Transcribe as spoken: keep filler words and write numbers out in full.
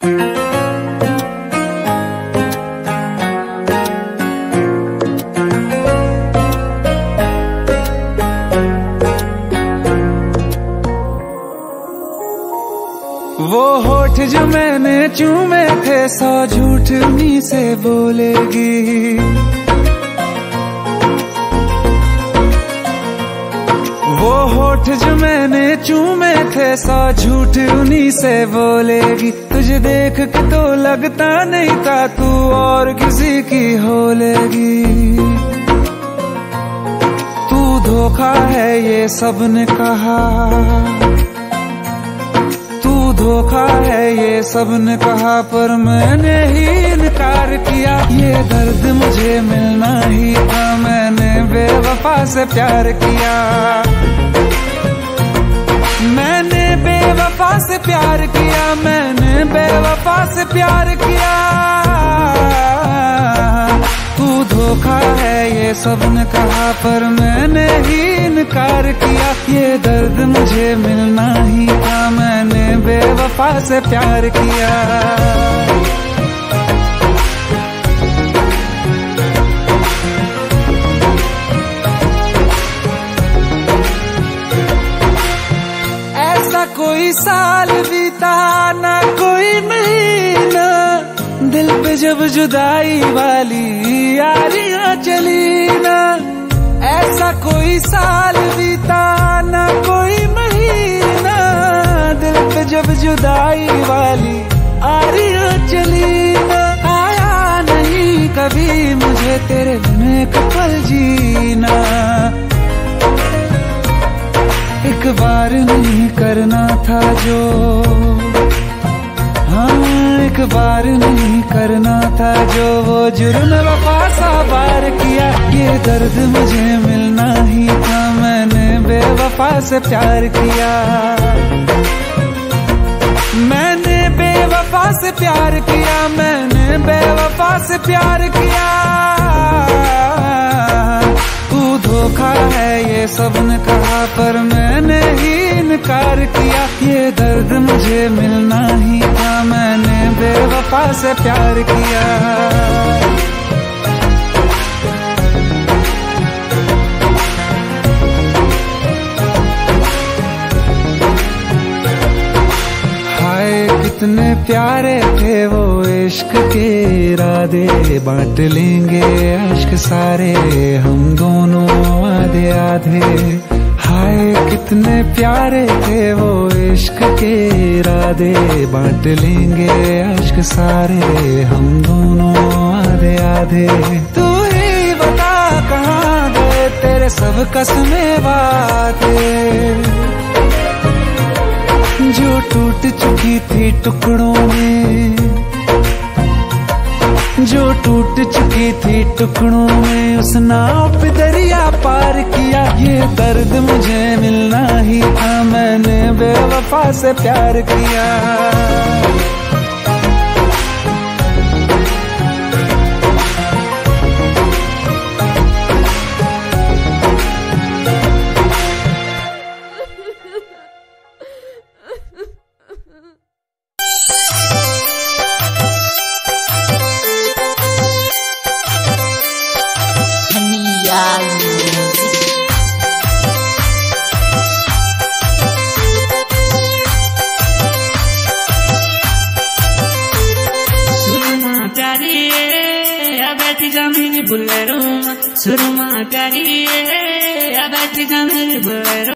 वो होठ जो मैंने चूमे थे सौ झूठ उन्हीं से बोलेगी। वो होठ जो मैंने चूमे थे सौ झूठ उन्हीं से बोलेगी। तुझे देख के तो लगता नहीं था तू और किसी की हो लेगी। तू धोखा है ये सबने कहा, धोखा है ये सबने कहा, पर मैंने ही इनकार किया। ये दर्द मुझे मिलना ही था, मैंने बेवफा से प्यार किया। मैंने बेवफा से प्यार किया, मैंने बेवफा से प्यार किया। तू धोखा है ये सबने कहा, पर मैंने ही इनकार किया। ये दर्द मुझे मिलना ही था, मैंने बेवफा से प्यार किया। ऐसा कोई साल बीता ना कोई महीना, दिल पे जब जुदाई वाली यारियां चली ना। ऐसा कोई साल बीता ना कोई महीना, दिल पे जब जुदाई वाली यारियां चली ना। आया नहीं कभी मुझे तेरे बिन एक पल जीना। एक बार नहीं करना था जो, हाँ एक बार नहीं करना था जो, वो जुर्म वफा सा बार किया। ये दर्द मुझे मिलना ही था, मैंने बेवफा से प्यार किया। मैंने बेवफा से प्यार किया, मैंने बेवफा से प्यार किया। तू धोखा है ये सबने कहा, पर मैंने ही इनकार किया। ये दर्द मुझे मिलना ही था, मैंने बेवफा से प्यार किया। कितने प्यारे थे वो इश्क के इरादे, बांट लेंगे इश्क सारे हम दोनों आधे आधे। हाय कितने प्यारे थे वो इश्क के इरादे, बांट लेंगे इश्क सारे हम दोनों आधे आधे। तू ही बता कहाँ गए तेरे सब कसमें वादे, जो टूट चुकी थी टुकड़ों में, जो टूट चुकी थी टुकड़ों में। उस नाव पे दरिया पार किया। ये दर्द मुझे मिलना ही था, मैंने बेवफा से प्यार किया। Bullero, suruma kariye, abati kameri bullero.